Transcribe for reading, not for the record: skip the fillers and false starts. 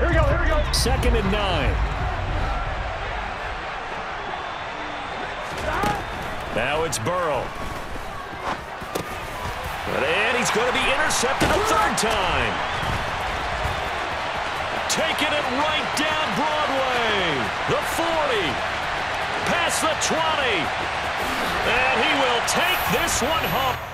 Here we go, here we go. 2nd and 9. Now it's Burrow. And he's going to be intercepted a 3rd time. Taking it right down Broadway. The 40. Past the 20. And he will take this one home.